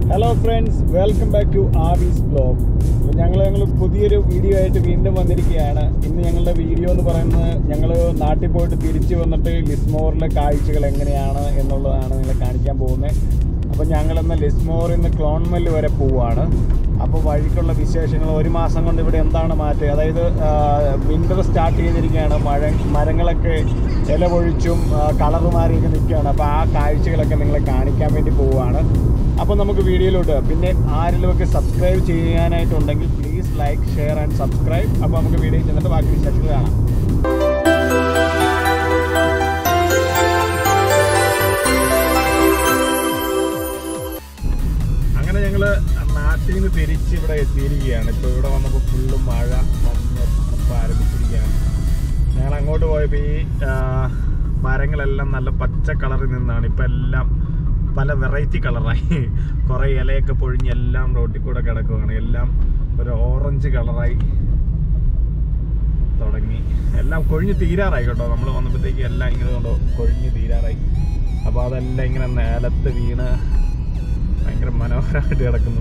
Hello friends, welcome back to Avi's vlog. ഞങ്ങൾ പുതിയൊരു video ആയിട്ട് വീണ്ടും വന്നിരിക്കുകയാണ്. ഇന്ന് ഞങ്ങളുടെ വീഡിയോ എന്ന് പറയുന്നത് ഞങ്ങൾ നാട്ടിൽ പോയിട്ട് തിരിച്ചു വന്നിട്ട് ലിസ്മോറിലെ കാഴ്ചകൾ എങ്ങനെയാണ് എന്നുള്ളതാണ് നിങ്ങളെ കാണിക്കാൻ പോകുന്നത്. അപ്പോൾ ഞങ്ങളിന്ന് ലിസ്മോറിൽ നിന്ന് ക്ലോൺമെൽ വരെ പോവുകയാണ്. അപ്പോൾ വഴിക്കുള്ള വിശേഷങ്ങൾ ഒരു മാസം കൊണ്ട് ഇവിടെ എന്താണ് മാറ്റം, അതായത് വിൻ്റർ സ്റ്റാർട്ട് ചെയ്തിരിക്കുകയാണ്. മരങ്ങളൊക്കെ ഇല പൊഴിച്ചും കളർ മാറിയൊക്കെ നിൽക്കുകയാണ്. അപ്പോൾ ആ കാഴ്ചകളൊക്കെ നിങ്ങളെ കാണിക്കാൻ വേണ്ടി പോവുകയാണ്. അപ്പോൾ നമുക്ക് വീഡിയോയിലോട്ട്. പിന്നെ ആരെങ്കിലുമൊക്കെ സബ്സ്ക്രൈബ് ചെയ്യാനായിട്ടുണ്ടെങ്കിൽ please like, share and subscribe. അപ്പോൾ നമുക്ക് വീഡിയോ ചെന്നിട്ട് ബാക്കി വിശേഷങ്ങൾ കാണാം. അങ്ങനെ ഞങ്ങൾ നാട്ടിൽ നിന്ന് തിരിച്ച് ഇവിടെ എത്തിയിരിക്കുകയാണ്. ഇപ്പോൾ ഇവിടെ വന്നപ്പോൾ ഫുള്ള് മഴ വന്ന് ആരംഭിച്ചിരിക്കുകയാണ്. ഞങ്ങൾ അങ്ങോട്ട് പോയപ്പോൾ ഈ മരങ്ങളെല്ലാം നല്ല പച്ച കളറിൽ നിന്നാണ് ഇപ്പം എല്ലാം പല വെറൈറ്റി കളറായി. കുറേ ഇലയൊക്കെ പൊഴിഞ്ഞ് എല്ലാം റോട്ടിൽ കൂടെ കിടക്കുകയാണ്. എല്ലാം ഒരു ഓറഞ്ച് കളറായി തുടങ്ങി. എല്ലാം കൊഴിഞ്ഞ് തീരാറായി കേട്ടോ. നമ്മൾ വന്നപ്പോഴത്തേക്ക് എല്ലാം ഇങ്ങനെ കൊണ്ട് കൊഴിഞ്ഞ് തീരാറായി. അപ്പോൾ അതെല്ലാം ഇങ്ങനെ നിലത്ത് വീണ് ഭയങ്കര മനോഹരമായിട്ട് കിടക്കുന്നു.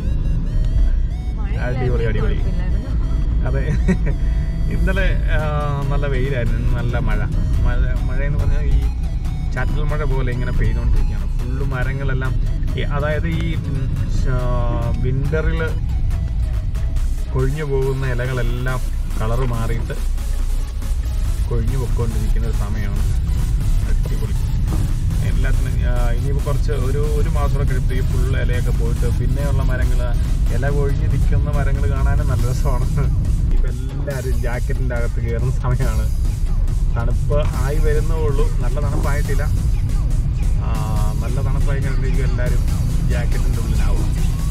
അടിപൊളി അടിപൊളി. അതെ, ഇന്നലെ നല്ല വെയിലായിരുന്നു, നല്ല മഴയെന്ന് പറഞ്ഞാൽ ഈ ചാറ്റൽ മഴ പോലെ ഇങ്ങനെ പെയ്തുകൊണ്ടിരിക്കുകയാണ്. ഫുള്ള് മരങ്ങളെല്ലാം, അതായത് ഈ വിൻ്ററിൽ കൊഴിഞ്ഞു പോകുന്ന ഇലകളെല്ലാം കളറ് മാറിയിട്ട് കൊഴിഞ്ഞു പൊയ്ക്കൊണ്ടിരിക്കുന്ന ഒരു സമയമാണ്. അടിപൊളി. എല്ലാത്തിനും ഇനിയിപ്പോൾ കുറച്ച് ഒരു മാസം കഴിയുമ്പോൾ ഈ ഫുള്ള് ഇലയൊക്കെ പോയിട്ട് പിന്നെയുള്ള മരങ്ങൾ, ഇല കൊഴിഞ്ഞ് നിൽക്കുന്ന മരങ്ങൾ കാണാനും നല്ല രസമാണ്. ഇപ്പം എല്ലാവരും ജാക്കറ്റിൻ്റെ അകത്ത് കയറുന്ന സമയമാണ്. തണുപ്പ് ആയി വരുന്നേ ഉള്ളൂ, നല്ല തണുപ്പായിട്ടില്ല. നല്ല തണുപ്പായി കഴിഞ്ഞിരിക്കും, എല്ലാവരും ജാക്കറ്റിൻ്റെ ഉള്ളിലാവും.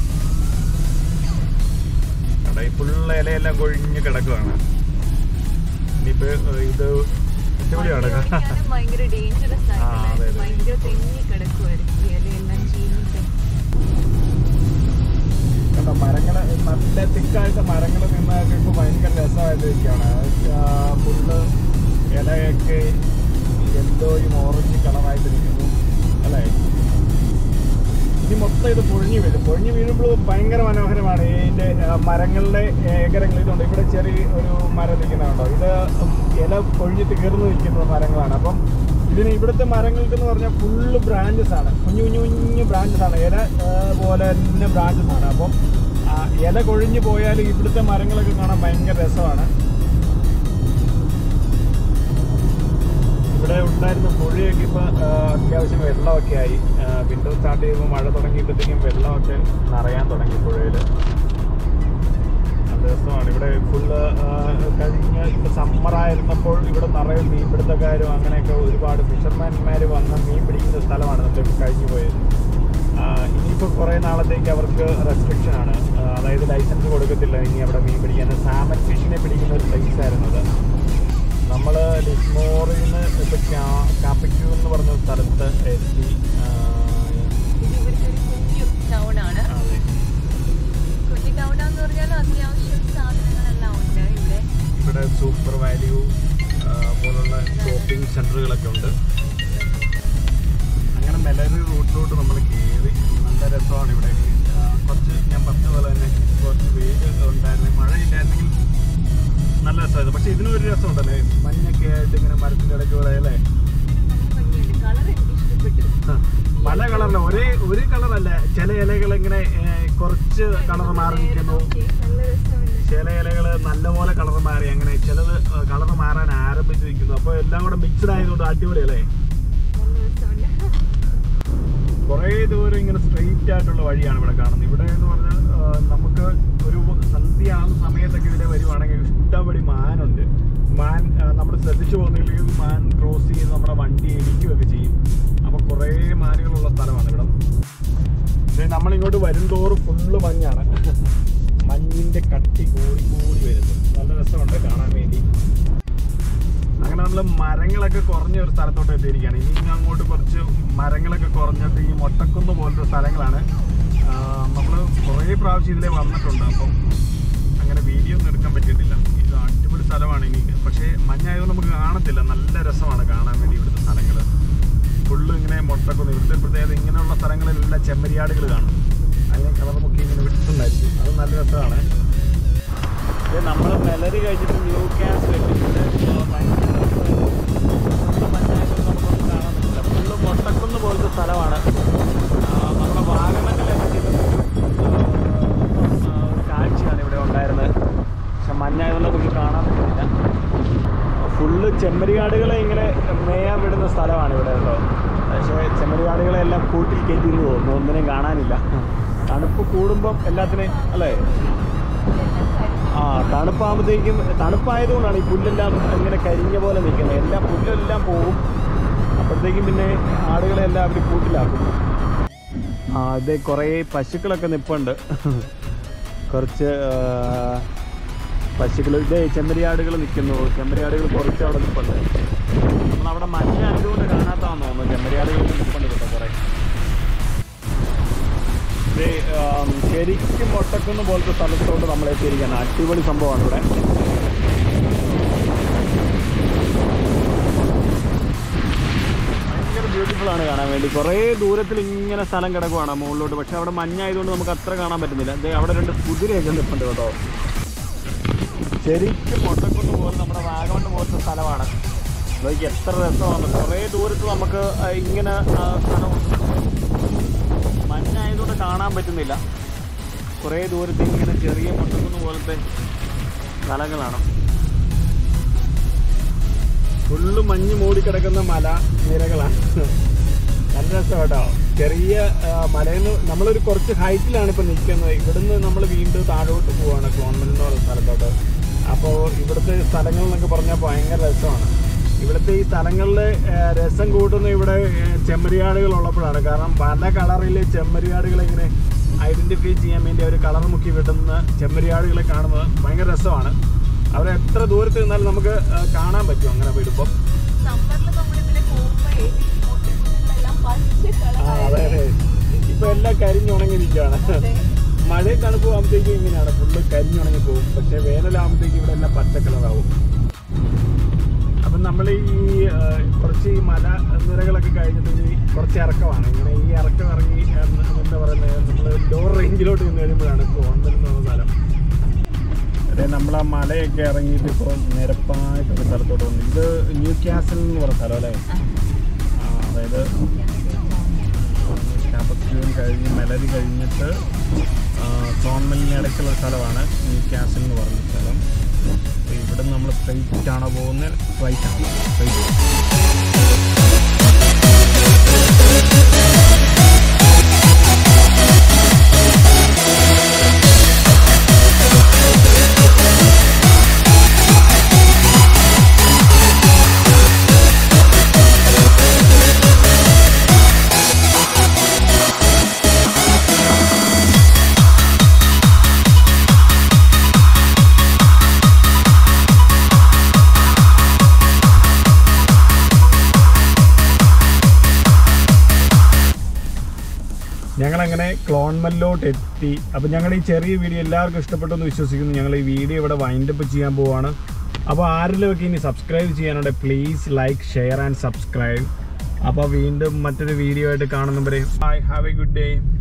അവിടെ ഈ ഫുള്ള് ഇലയെല്ലാം കൊഴിഞ്ഞ് കിടക്കുകയാണ്. ഇനിയിപ്പോൾ ഇത് അടിപൊളിയാണ്. കണ്ടോ, മരങ്ങള് നല്ല തിക്കായിട്ട് മരങ്ങൾ നിന്നൊക്കെ ഇപ്പോൾ ഭയങ്കര രസമായിട്ടിരിക്കുകയാണ്. ഫുള്ള് ഇലയൊക്കെ എന്തോ ഈ ഓറഞ്ച് കളറായിട്ട് നിൽക്കുന്നു അല്ലേ. ഇനി മൊത്തം ഇത് പൊഴിഞ്ഞു വീഴുമ്പോൾ ഭയങ്കര മനോഹരമാണ്. ഇതിൻ്റെ മരങ്ങളുടെ ഏകരങ്ങൾ ഇതുണ്ട്. ഇവിടെ ചെറിയ ഒരു മരം നിൽക്കുന്നുണ്ടോ, ഇത് ഇല പൊഴിഞ്ഞ് തീർന്നു നിൽക്കുന്ന മരങ്ങളാണ്. അപ്പം ഇതിന് ഇവിടുത്തെ മരങ്ങൾക്കെന്ന് പറഞ്ഞാൽ ഫുള്ള് ബ്രാഞ്ചസ് ആണ്, കുഞ്ഞു ബ്രാഞ്ചസ് ആണ്, ഇല പോലെ തന്നെ ബ്രാഞ്ചസ് ആണ്. അപ്പം ഇല കൊഴിഞ്ഞു പോയാൽ ഇവിടുത്തെ മരങ്ങളൊക്കെ കാണാൻ ഭയങ്കര രസമാണ്. ഇവിടെ ഉണ്ടായിരുന്ന പുഴയൊക്കെ ഇപ്പോൾ അത്യാവശ്യം വെള്ളമൊക്കെ ആയി. വിൻ്റർ സ്റ്റാർട്ട് ചെയ്യുമ്പോൾ മഴ തുടങ്ങിയപ്പോഴത്തേക്കും വെള്ളമൊക്കെ നിറയാൻ തുടങ്ങി പുഴയിൽ. അത് രസമാണ്. ഇവിടെ ഫുള്ള് കഴിഞ്ഞ് ഇപ്പോൾ സമ്മറായിരുന്നപ്പോൾ ഇവിടെ നിറയെ മീൻപിടുത്തക്കാരും അങ്ങനെയൊക്കെ ഒരുപാട് ഫിഷർമാൻമാർ വന്ന് മീൻ പിടിക്കുന്ന സ്ഥലമാണ് നമുക്ക് കഴിഞ്ഞു പോയത്. ഇനിയിപ്പോൾ കുറേ നാളത്തേക്ക് അവർക്ക് റെസ്ട്രിക്ഷനാണ്, അതായത് ലൈസൻസ് കൊടുക്കത്തില്ല ഇനി അവിടെ മീൻ പിടിക്കാൻ. സാമൻ ഫിഷിനെ പിടിക്കുന്ന ഒരു പ്ലേസ് ആയിരുന്നത്. നമ്മൾ ലിസ്മോറിൽ നിന്ന് ഇപ്പോൾ കാപ്പിക്കു എന്ന് പറഞ്ഞ സ്ഥലത്ത് എത്തി. ഇവിടെ സൂപ്പർ വാല്യൂ പോലുള്ള ഷോപ്പിംഗ് സെൻ്ററുകളൊക്കെ ഉണ്ട്. അങ്ങനെ മെലറി റൂട്ടിലോട്ട് നമ്മൾ കയറി. നല്ല രസമാണ് ഇവിടെ. കുറച്ച് ഞാൻ പറഞ്ഞ പോലെ തന്നെ കുറച്ച് വെയിൽ ഉണ്ടായിരുന്നു, മഴയില്ലായിരുന്നെങ്കിൽ നല്ല രസമായിരുന്നു. പക്ഷെ ഇതിനൊരു രസമുണ്ടല്ലേ, മഞ്ഞൊക്കെ ആയിട്ട് ഇങ്ങനെ മരത്തിൻ്റെ ഇടയ്ക്കൂടെ അല്ലേ. പല കളറില്ല, ഒരു കളറല്ല. ചില ഇലകൾ ഇങ്ങനെ കുറച്ച് കളർ മാറി നിൽക്കുന്നു, ചില ഇലകൾ നല്ലപോലെ കളർ മാറി, അങ്ങനെ ചിലത് കളർ മാറാൻ ആരംഭിച്ചിരിക്കുന്നു. അപ്പോൾ എല്ലാം കൂടെ മിക്സ്ഡ് ആയതുകൊണ്ട് അടിപൊളി അല്ലേ. കുറേ ദൂരം ഇങ്ങനെ സ്ട്രെയിറ്റ് ആയിട്ടുള്ള വഴിയാണ് ഇവിടെ കാണുന്നത്. ഇവിടെ എന്ന് പറഞ്ഞാൽ നമുക്ക് ഒരു സന്ധ്യ ആകുന്ന സമയത്തൊക്കെ ഇതിലെ വരുവാണെങ്കിൽ ഇഷ്ടംപടി മാനുണ്ട്. മാൻ നമ്മൾ ശ്രദ്ധിച്ചു പോകുന്നില്ലെങ്കിൽ മാൻ ക്രോസ് ചെയ്ത് നമ്മുടെ വണ്ടി ഇടിക്കുകയൊക്കെ ചെയ്യും. അപ്പോൾ കുറേ മാനുകളുള്ള സ്ഥലമാണ് ഇവിടെ. പക്ഷേ നമ്മളിങ്ങോട്ട് വരുംതോറും ഫുള്ള് മഞ്ഞാണ്. മഞ്ഞിൻ്റെ കട്ടി കൂടി വരുന്നു. നല്ല രസമുണ്ട് കാണാൻ വേണ്ടി. അങ്ങനെ നമ്മൾ മരങ്ങളൊക്കെ കുറഞ്ഞ ഒരു സ്ഥലത്തോട്ട് എത്തിയിരിക്കുകയാണ്. ഇനി അങ്ങോട്ട് കുറച്ച് മരങ്ങളൊക്കെ കുറഞ്ഞിട്ട് ഈ മൊട്ടക്കുന്ന് പോലത്തെ സ്ഥലങ്ങളാണ്. നമ്മൾ കുറേ പ്രാവശ്യം ഇതിലേ വന്നിട്ടുണ്ട്. അപ്പം അങ്ങനെ വീഡിയോ ഒന്നും എടുക്കാൻ പറ്റിയിട്ടില്ല. ഇത് അടിപൊളി സ്ഥലമാണ്. ഇനി പക്ഷേ മഞ്ഞായതുകൊണ്ട് നമുക്ക് കാണത്തില്ല. നല്ല രസമാണ് കാണാൻ വേണ്ടി ഇവിടുത്തെ സ്ഥലങ്ങൾ. ഫുള്ള് ഇങ്ങനെ മൊട്ടക്കുന്ന്. ഇവിടുത്തെ പ്രത്യേകത ഇങ്ങനെയുള്ള സ്ഥലങ്ങളിലെല്ലാം ചെമ്മരിയാടുകൾ കാണും. അതിനെ കളർ മുക്കി ഇങ്ങനെ വിട്ടിട്ടുണ്ടായിരിക്കും. അത് നല്ല രസമാണ്. നമ്മൾ മെലരി കഴിച്ചിട്ട് ന്യൂ ക്യാസിൽ എത്തിയിട്ടുണ്ട്. പഞ്ചായത്തിൽ നമുക്കൊന്നും കാണാൻ പറ്റില്ല. ഫുള്ള് മൊട്ടക്കുന്ന് പോലത്തെ സ്ഥലമാണ്. നമ്മുടെ വാഗമണ്ണിലെത്തിയിട്ട് ഒരു കാഴ്ചയാണ് ഇവിടെ ഉണ്ടായിരുന്നത്. പക്ഷെ മഞ്ഞായതുകൊണ്ട് നമുക്ക് കാണാൻ പറ്റില്ല. ഫുള്ള് ചെമ്മരിയാടുകളെ ഇങ്ങനെ മേയാൻ വിടുന്ന സ്ഥലമാണ് ഇവിടെ കേട്ടോ. പക്ഷേ ചെമ്മരിയാടുകളെല്ലാം കൂട്ടിൽ കയറ്റിന്ന് തോന്നുന്നു, ഒന്നിനെയും കാണാനില്ല. തണുപ്പ് കൂടുമ്പം എല്ലാത്തിനെയും അല്ലേ, തണുപ്പാകുമ്പോഴത്തേക്കും, തണുപ്പായതുകൊണ്ടാണ് ഈ പുല്ലെല്ലാം ഇങ്ങനെ കരിഞ്ഞ പോലെ നിൽക്കുന്നത്. എല്ലാ പുല്ലെല്ലാം പോകും. അപ്പോഴത്തേക്കും പിന്നെ ആടുകളെല്ലാം അവർ കൂട്ടിലാക്കും. ഇത് കുറേ പശുക്കളൊക്കെ നിൽപ്പുണ്ട്. കുറച്ച് പശുക്കൾ, ചെമ്മരിയാടുകൾ നിൽക്കുന്നു. ചെമ്മരിയാടുകൾ കുറച്ച് അവിടെ നിൽപ്പുണ്ട്. നമ്മളവിടെ മഞ്ഞ ആയതുകൊണ്ട് കാണാത്താന്ന് തോന്നുന്നു. ചെമ്മരിയാടുകൾ നിൽപ്പുണ്ട് കേട്ടോ കുറേ. ശരിക്കും മൊട്ടക്കുന്ന് പോലത്തെ സ്ഥലത്തോട്ട് നമ്മൾ എത്തിയിരിക്കുകയാണ്. അടിപൊളി സംഭവമാണ് ഇവിടെ. ഭയങ്കര ബ്യൂട്ടിഫുള്ളാണ് കാണാൻ വേണ്ടി. കുറേ ദൂരത്തിൽ ഇങ്ങനെ സ്ഥലം കിടക്കുവാണ് മുകളിലോട്ട്. പക്ഷെ അവിടെ മഞ്ഞായതുകൊണ്ട് നമുക്ക് അത്ര കാണാൻ പറ്റുന്നില്ല. അവിടെ 2 കുതിരയൊക്കെ നിൽപ്പുണ്ട് കേട്ടോ. ശരിക്കും മൊട്ടക്കുന്ന് പോലെ നമ്മുടെ വാഗമണ്ണ് പോലത്തെ സ്ഥലമാണ്. അതൊക്കെ എത്ര രസമാണ്. കുറേ ദൂരത്ത് നമുക്ക് ഇങ്ങനെ സ്ഥലമുണ്ട്. മഞ്ഞായതുകൊണ്ട് കാണാൻ പറ്റുന്നില്ല. കുറേ ദൂരത്ത് ഇങ്ങനെ ചെറിയ മൊട്ടക്കുന്ന് പോലത്തെ സ്ഥലങ്ങളാണ്. ഫുള്ള് മഞ്ഞ് മൂടിക്കിടക്കുന്ന മല നിരകളാണ്. നല്ല രസം കേട്ടോ. ചെറിയ മലയിൽ നിന്ന് നമ്മളൊരു കുറച്ച് ഹൈറ്റിലാണ് ഇപ്പോൾ നിൽക്കുന്നത്. ഇവിടുന്ന് നമ്മൾ വീണ്ടും താഴോട്ട് പോവുകയാണ് ക്ലോൺമൽ എന്ന് പറയുന്ന സ്ഥലത്തോട്ട്. അപ്പോൾ ഇവിടുത്തെ സ്ഥലങ്ങൾ എന്നൊക്കെ പറഞ്ഞാൽ ഭയങ്കര രസമാണ്. ഇവിടുത്തെ ഈ സ്ഥലങ്ങളിലെ രസം കൂട്ടുന്ന ഇവിടെ ചെമ്മരിയാടുകൾ ഉള്ളപ്പോഴാണ്. കാരണം പല കളറിൽ ചെമ്മരിയാടുകളെ ഇങ്ങനെ ഐഡൻറ്റിഫൈ ചെയ്യാൻ വേണ്ടി അവർ കളർ മുക്കി വിടുന്ന ചെമ്മരിയാടുകളെ കാണുന്നത് ഭയങ്കര രസമാണ്. അവരെ എത്ര ദൂരത്ത് നിന്നാലും നമുക്ക് കാണാൻ പറ്റും അങ്ങനെ വിടുമ്പം. അതെ അതെ, ഇപ്പൊ എല്ലാം കരിഞ്ഞുണങ്ങി നിൽക്കുകയാണ്. മഴയും തണുപ്പ് ആകുമ്പോഴത്തേക്കും ഇങ്ങനെയാണ്, ഫുള്ള് കരിഞ്ഞുണങ്ങി പോകും. പക്ഷെ വേനലാകുമ്പോഴത്തേക്കും ഇവിടെ എല്ലാം പച്ച കളറാവും. അപ്പം നമ്മൾ ഈ കുറച്ച് ഈ മല നിരകളൊക്കെ കഴിഞ്ഞിട്ട് ഇനി കുറച്ച് ഇറക്കമാണ്. ഇങ്ങനെ ഈ ഇറക്കം ഇറങ്ങി എന്താ പറയുന്നത്, നമ്മൾ ലോ റേഞ്ചിലോട്ട് നിന്ന് കഴിയുമ്പോഴാണ് ക്ലോൺമൽ എന്ന് പറഞ്ഞ സ്ഥലം. അതെ, നമ്മൾ ആ മലയൊക്കെ ഇറങ്ങിയിട്ട് ഇപ്പോൾ നിരപ്പായിട്ടൊരു സ്ഥലത്തോട്ട് വന്നു. ഇത് ന്യൂ ക്യാസിൽ എന്ന് പറഞ്ഞ സ്ഥലം അല്ലേ? അതായത് കാപ്പക്യൂൺ കഴിഞ്ഞ് മെലരി കഴിഞ്ഞിട്ട് ക്ലോൺമലിന് ഇടയ്ക്കുള്ള സ്ഥലമാണ് ന്യൂ ക്യാസിൽ എന്ന് പറഞ്ഞ സ്ഥലം. ഇവിടെ നമ്മൾ സ്ട്രൈറ്റ് ആണോ പോകുന്നത്? സ്ട്രൈറ്റ് ആണ്. ഞങ്ങളങ്ങനെ ക്ലോൺമലിലോട്ട് എത്തി. അപ്പോൾ ഞങ്ങൾ ഈ ചെറിയ വീഡിയോ എല്ലാവർക്കും ഇഷ്ടപ്പെട്ടെന്ന് വിശ്വസിക്കുന്നു. ഞങ്ങൾ ഈ വീഡിയോ ഇവിടെ വൈൻഡപ്പ് ചെയ്യാൻ പോവാണ്. അപ്പോൾ ആരെങ്കിലുമൊക്കെ ഇനി സബ്സ്ക്രൈബ് ചെയ്യാനുണ്ട്, please like, share and subscribe. അപ്പോൾ വീണ്ടും മറ്റൊരു വീഡിയോ ആയിട്ട് കാണുന്നവരെ bye, have a good day.